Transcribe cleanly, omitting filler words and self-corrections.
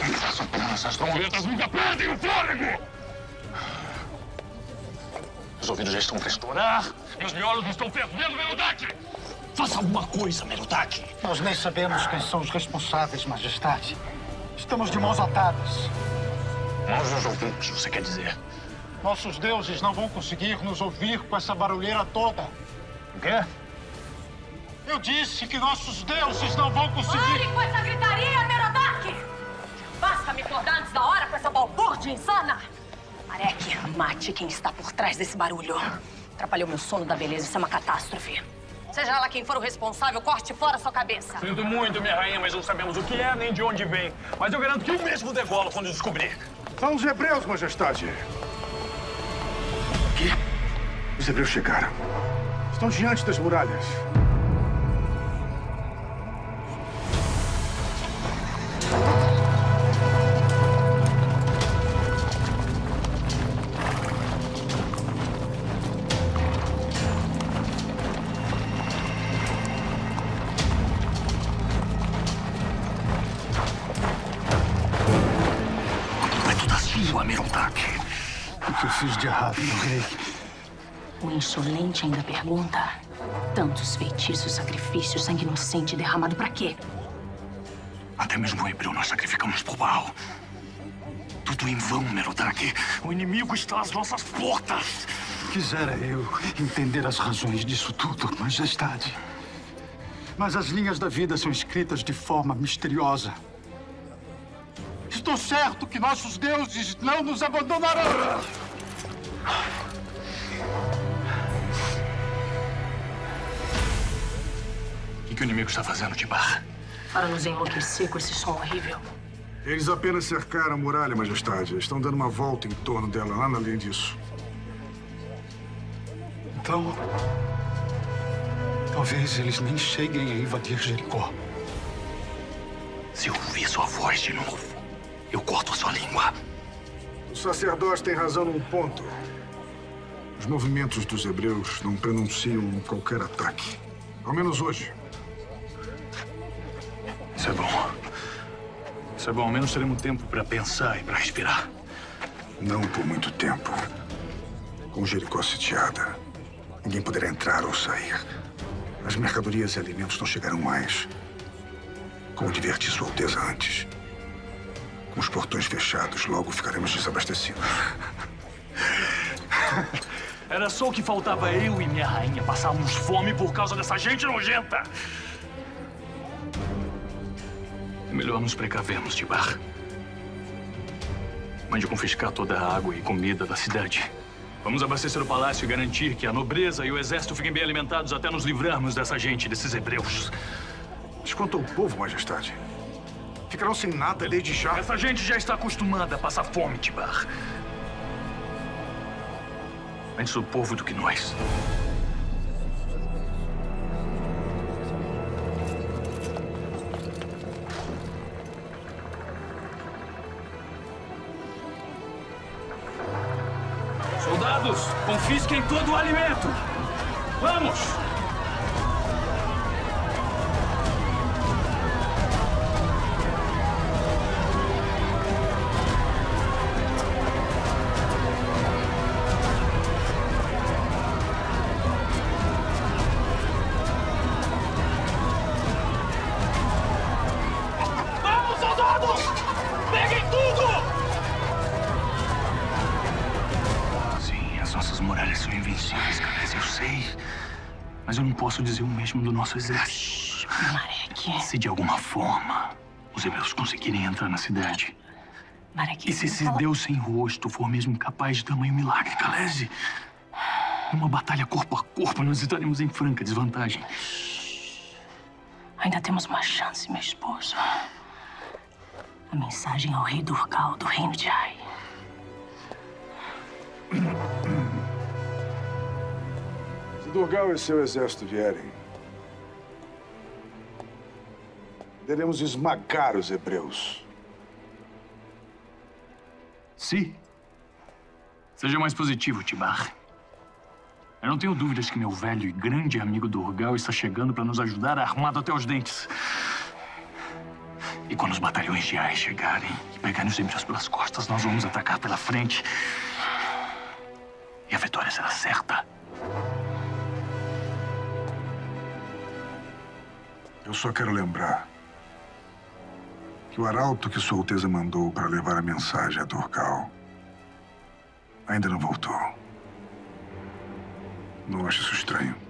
Essa porra, essas trombetas nunca perdem o fôlego! Os ouvidos já estão para estourar e os miolos estão fervendo, Merodach! Faça alguma coisa, Merodach! Nós nem sabemos quem são os responsáveis, Majestade. Estamos de mãos atadas. Mãos nos ouvidos, você quer dizer? Nossos deuses não vão conseguir nos ouvir com essa barulheira toda. O quê? Eu disse que nossos deuses não vão conseguir... Pare com essa gritaria, Merodach! Basta me acordar antes da hora com essa balbúrdia insana! Marek, mate quem está por trás desse barulho. Atrapalhou meu sono da beleza, isso é uma catástrofe. Seja lá quem for o responsável, corte fora sua cabeça. Sinto muito, minha rainha, mas não sabemos o que é nem de onde vem. Mas eu garanto que eu mesmo degolo quando descobrir. São os hebreus, Majestade. O quê? Os hebreus chegaram. Estão diante das muralhas. Merodach. O que eu fiz de errado, meu rei? O insolente ainda pergunta. Tantos feitiços, sacrifícios, sangue inocente derramado pra quê? Até mesmo o hebreu nós sacrificamos por Baal. Tudo em vão, Merodach. O inimigo está às nossas portas. Quisera eu entender as razões disso tudo, Majestade. Mas as linhas da vida são escritas de forma misteriosa. Estou certo que nossos deuses não nos abandonarão. O que o inimigo está fazendo, Tibar? Para nos enlouquecer com esse som horrível. Eles apenas cercaram a muralha, Majestade. Estão dando uma volta em torno dela, nada além disso. Então, talvez eles nem cheguem a invadir Jericó. Se eu ouvir sua voz de novo, eu corto a sua língua. O sacerdote tem razão num ponto. Os movimentos dos hebreus não prenunciam qualquer ataque. Ao menos hoje. Isso é bom. Isso é bom. Ao menos teremos tempo para pensar e para respirar. Não por muito tempo. Com Jericó sitiada, ninguém poderá entrar ou sair. As mercadorias e alimentos não chegarão mais. Como adverti Sua Alteza antes. Com os portões fechados, logo ficaremos desabastecidos. Era só o que faltava eu e minha rainha passarmos fome por causa dessa gente nojenta. É melhor nos precavermos, Tibar. Mande confiscar toda a água e comida da cidade. Vamos abastecer o palácio e garantir que a nobreza e o exército fiquem bem alimentados até nos livrarmos dessa gente, desses hebreus. Mas quanto ao povo, Majestade, ficarão sem nada desde já. Essa gente já está acostumada a passar fome, Tibar. Antes o povo do que nós. Soldados, confisquem todo o alimento. Vamos! Mas eu não posso dizer o mesmo do nosso exército. Marek. Se de alguma forma os hebreus conseguirem entrar na cidade. Marek. E se esse Deus sem rosto for mesmo capaz de tamanho milagre, Khaleesi, numa batalha corpo a corpo, nós estaremos em franca desvantagem. Ainda temos uma chance, meu esposo. A mensagem ao rei Durgal, do reino de Ai. Durgal e seu exército vierem, poderemos esmagar os hebreus. Sim. Seja mais positivo, Tibar. Eu não tenho dúvidas que meu velho e grande amigo Durgal está chegando para nos ajudar armado até os dentes. E quando os batalhões de Ais chegarem e pegarem os Emiras pelas costas, nós vamos atacar pela frente. E a vitória será certa. Eu só quero lembrar que o arauto que Sua Alteza mandou para levar a mensagem a Dorgal ainda não voltou. Não acho isso estranho?